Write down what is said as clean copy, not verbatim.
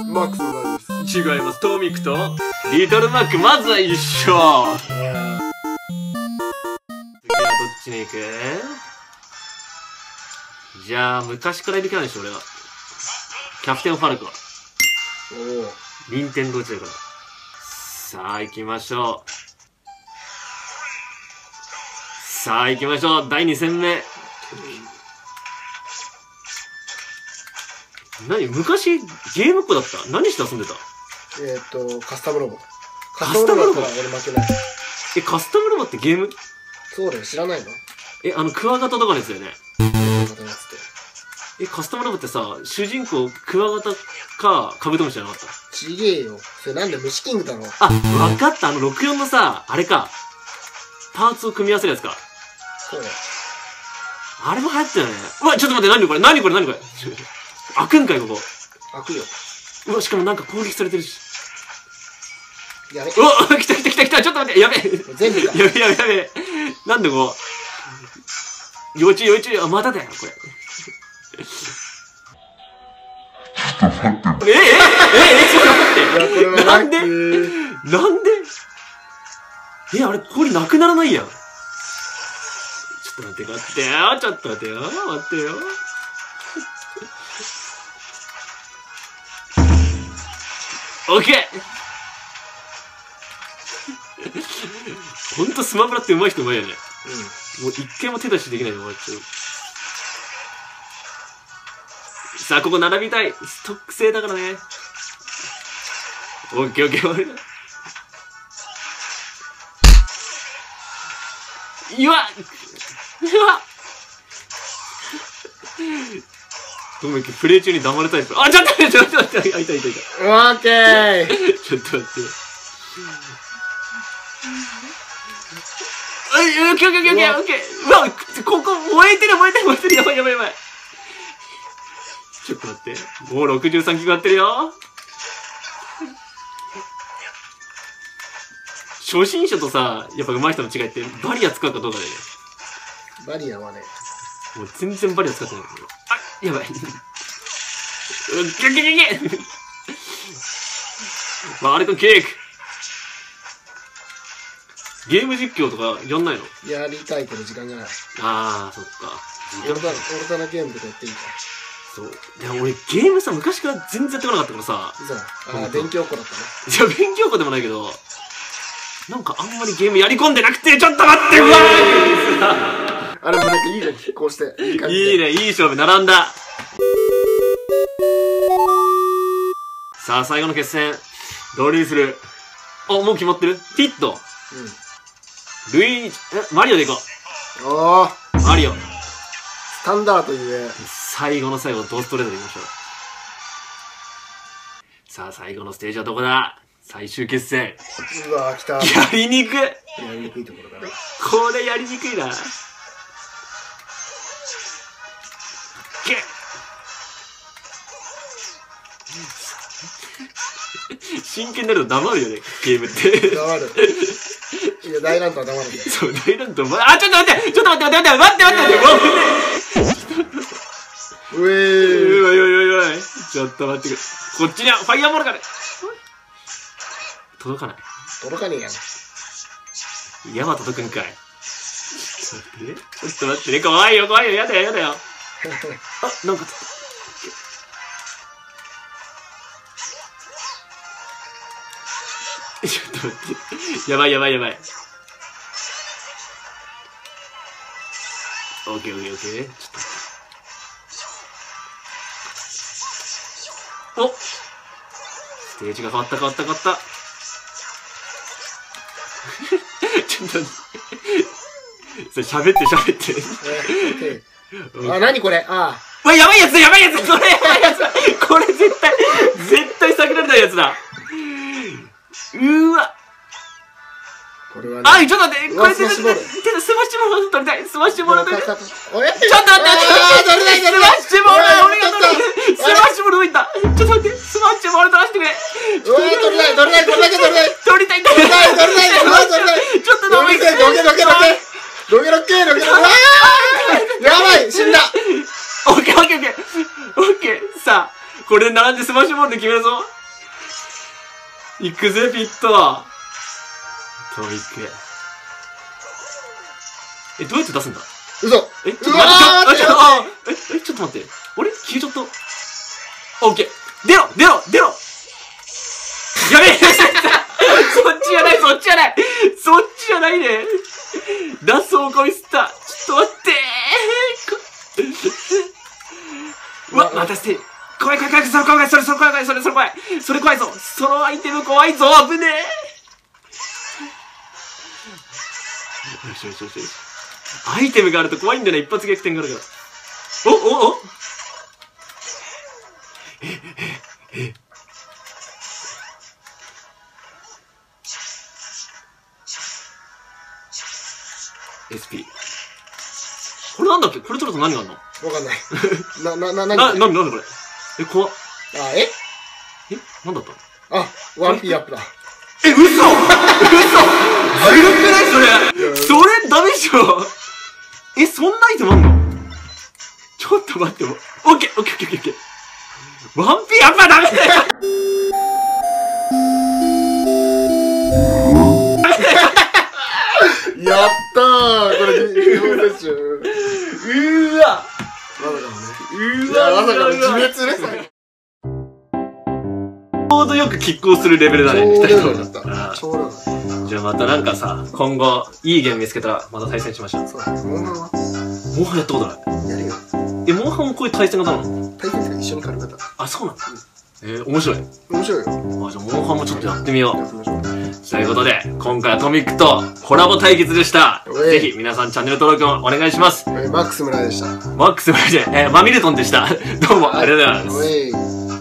マックスの大です。 違います。トミックとリトルマック、まずは一緒。次はどっちに行く？じゃあ、昔からいるキャラでしょ、俺は。キャプテンファルコ。任天堂中から。さあ、行きましょう。さあ、行きましょう。第2戦目。昔、ゲームっ子だった？何して遊んでた？ カスタムロボ。 カスタムロボ？ 俺負けない。 カスタムロボってゲーム？ そうだよ、知らないの？ クワガタとかのやつだよね。カスタムロボってさ、主人公、クワガタか、カブトムシじゃなかった？ ちげえよ。それなんで虫キングだろ。 あ、わかった。64のさ、あれか。パーツを組み合わせるやつか。 そうだよ。 あれも流行ったよね。うわ、ちょっと待って、何これ開くんかい、ここ。 開くよ。 うわ、しかもなんか攻撃されてるし。 やべ。 うわ、来た。ちょっと待って、やべ。 全部か。 やべ。なんでこう。要注意。あ、まただよ、これ。ちょっと待って。ちょっと待って。なんであれ、氷なくならないやん。ちょっと待ってよ。待ってよ。オッケー。ほんとスマブラって上手い人上手いよね。もう一回も手出しできないで終わっちゃう。さあ、ここ並びたい。ストック制だからね。オッケー、俺だ。うわごめん、プレイ中に黙るタイプ。あ、ちょっと待って。いた。 オッケー。 ちょっと待って。オッケー。うわ、ここ燃えてる。やばい。ちょっと待って。もう63キロやってるよ。初心者とさ、やっぱ上手い人の違いって、バリア使うかどうかだよね。 バリアはね。 もう全然バリア使ってない。あ、やばい。あれとキック。ゲーム実況とかやんないの？ やりたいけど時間がない。 ああ、そっか。 オルタナゲームとかやってみた。 そう。でも俺ゲームさ、昔から全然やってこなかったからさ。 勉強っ子だったね。 いや、勉強っ子でもないけど、なんかあんまりゲームやり込んでなくて、ちょっと待って、うわーあれもなんかいいじゃん、こうして。 いいね、いい勝負並んだ。さあ、最後の決戦。どれにする？あ、もう決まってる？ピット。ルイージ、マリオでいこう。マリオ。 スタンダードゆえ。 最後の最後、ドストレートでいきましょう。さあ、最後のステージはどこだ？最終決戦。 うわー、来た。 やりにくい。 やりにくいところだね。 これやりにくいな。真剣になると黙るよね、ゲームって。 黙る。いや、大乱闘は黙る。 そう、大乱闘。あ、ちょっと待って。 うえー。ちょっと待ってくれ。こっちにはファイヤーボールがね。届かない。 届かねえやん。 山届くんかい。ちょっと待ってね。怖いよ。やだよ。あ、なんかちょっと待って。やばい。オッケー。ちょっと待って。お！ステージが変わった。ちょっと待って。それ喋って。 あ、なにこれ？ああ。やばいやつこれ絶対避けられないやつだ。うわ。 これはね。 あ、ちょっと待って。これスマッシュボール取りたい。スマッシュボール取りたい。ちょっと待って。スマッシュボール俺が取る。スマッシュボールどいった。ちょっと待って。スマッシュボール取らせてくれ。 取りたい。これだけ取りたい。 取りたい。ちょっとどけ。 やばい、死んだ。 オッケー。さあ、これで並んでスマッシュボールで決めるぞ。 行くぜ、ピット。トミック。どうやって出すんだ？ 嘘。 ちょっと待って、ちょっと待って。俺消えちゃった。オッケー。出ろやべえそっちじゃないね。ラストをミスった。ちょっと待ってうわ、待たせて。怖い、それ怖いぞ。そのアイテム怖いぞ、危ねえ。よし。アイテムがあると怖いんだよね、一発逆転があるから。おSP。これなんだっけ？これ取ると何があるの？ わかんない。 何これ？怖っ。なんだったの？ ワンピーアップだ。 嘘ずるくないそれダメでしょ。そんなアイテムあんの？ちょっと待っても。オッケー。ワンピーアップはダメだよ。 やったー。これ日本選手。 まさかの自滅ね。ちょうどよく拮抗するレベルだね。 ちょうどよかった。 じゃあまたなんかさ、今後いいゲーム見つけたらまた対戦しましょう。 そうだね。モンハンはモンハンやったことない。 やるよ。 モンハンもこういう対戦型なの？ 対戦って一緒に狩る方。 そうなの？面白い。 面白いよ。 じゃあモンハンもちょっとやってみよう。 やってみましょう。 ということで、今回はトミックとコラボ対決でした。ぜひ皆さんチャンネル登録をお願いします。 マックス村でした。 マックス村で、マミルトンでした。どうもありがとうございます。